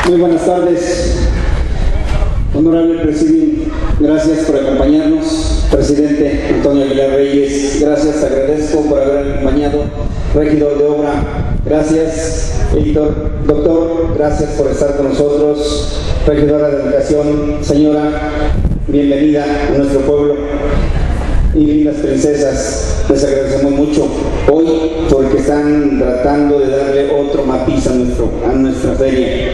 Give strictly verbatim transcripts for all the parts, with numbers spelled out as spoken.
Muy buenas tardes, honorable presidente, gracias por acompañarnos. Presidente Antonio Aguilar Reyes, gracias, agradezco por haber acompañado. Regidor de Obra, gracias. Editor, doctor, gracias por estar con nosotros. Regidora de Educación, señora, bienvenida a nuestro pueblo. Y lindas princesas, les agradecemos mucho hoy porque están tratando de darle otro matiz a, nuestro, a nuestra feria.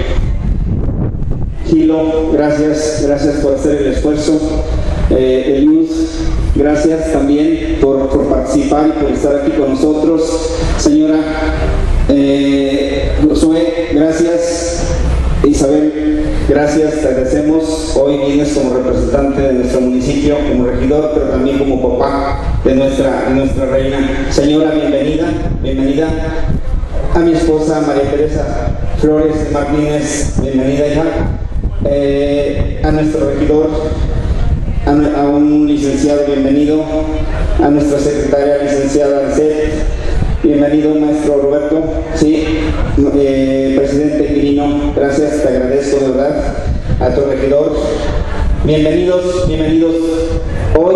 Gilo, gracias, gracias por hacer el esfuerzo. Eh, Elius, gracias también por, por participar y por estar aquí con nosotros. Señora eh, Josué, gracias. Isabel, gracias, te agradecemos. Hoy vienes como representante de nuestro municipio, como regidor, pero también como papá de nuestra, de nuestra reina. Señora, bienvenida, bienvenida. A mi esposa María Teresa Flores Martínez, bienvenida, hija. Eh, a nuestro regidor, a, a un licenciado, bienvenido. A nuestra secretaria, licenciada Ancet, bienvenido, maestro Roberto. Sí, eh, presidente Quirino, gracias, te agradezco de verdad. A tu regidor, bienvenidos, bienvenidos. Hoy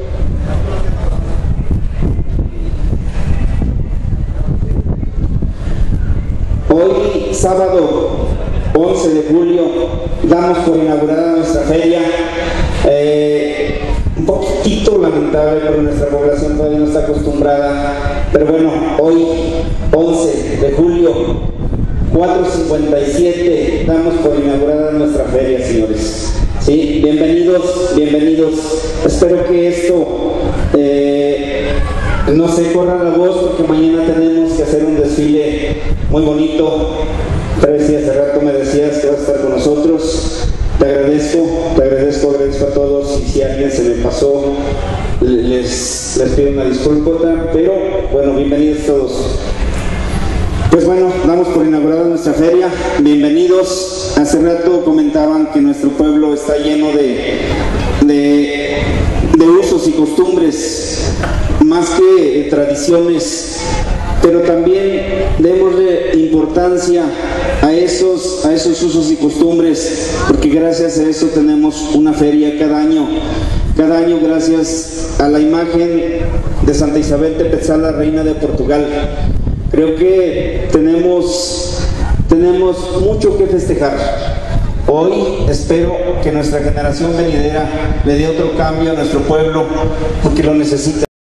Hoy, sábado once de julio, damos por inaugurada nuestra feria. Eh, un poquitito lamentable, pero nuestra población todavía no está acostumbrada. Pero bueno, hoy, once de julio, cuatro cincuenta y siete, damos por inaugurada nuestra feria, señores. Sí, bienvenidos, bienvenidos. Espero que esto eh, no se corra la voz, porque mañana tenemos que hacer un desfile muy bonito. Tracy, hace rato me decías que vas a estar con nosotros. Te agradezco, te agradezco, agradezco a todos, y si alguien se me pasó, les, les pido una disculpa, pero bueno, bienvenidos todos. Pues bueno, damos por inaugurada nuestra feria, bienvenidos. Hace rato comentaban que nuestro pueblo está lleno de, de, de usos y costumbres, más que tradiciones, pero también démosle importancia a esos, a esos usos y costumbres, porque gracias a eso tenemos una feria cada año. Cada año, gracias a la imagen de Santa Isabel Tepetzala, reina de Portugal. Creo que tenemos, tenemos mucho que festejar. Hoy espero que nuestra generación venidera le dé otro cambio a nuestro pueblo, porque lo necesita.